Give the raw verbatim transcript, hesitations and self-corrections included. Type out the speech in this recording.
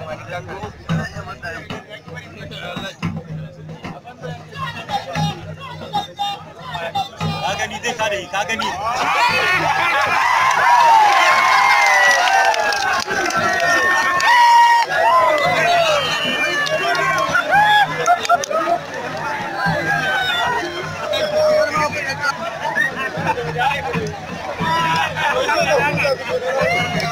Ka gani zai ka da ka gani. Thank you.